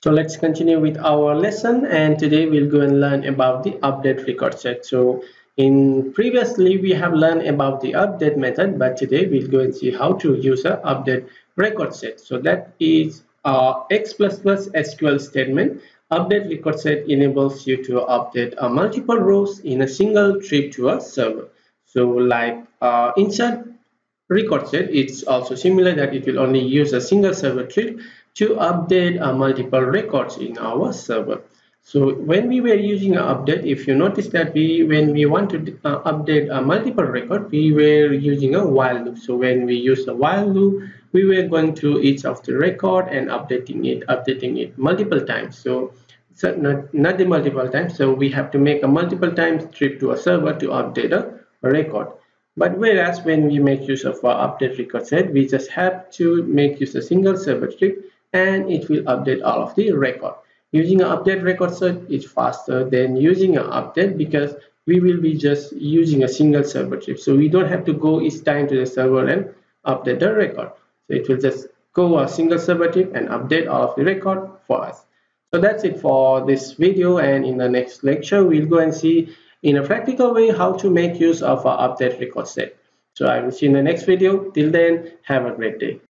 So let's continue with our lesson, and today we'll go and learn about the update record set. So in previously we have learned about the update method, but today we'll go and see how to use a update record set. So that is X++ SQL statement. Update record set enables you to update multiple rows in a single trip to a server. So like insert record set, it's also similar that it will only use a single server trip to update multiple records in our server. So when we were using an update, if you notice that when we want to update a multiple record, we were using a while loop. So when we use a while loop, we were going to each of the record and updating it multiple times. So not the multiple times. So we have to make a multiple times trip to a server to update a record. But whereas when we make use of our update record set, we just have to make use of a single server trip and it will update all of the record. Using an update record set is faster than using an update because we will be just using a single server trip. So we don't have to go each time to the server and update the record. So it will just go a single server trip and update all of the record for us. So that's it for this video, and in the next lecture we'll go and see in a practical way how to make use of our update record set. So I will see you in the next video. Till then, have a great day.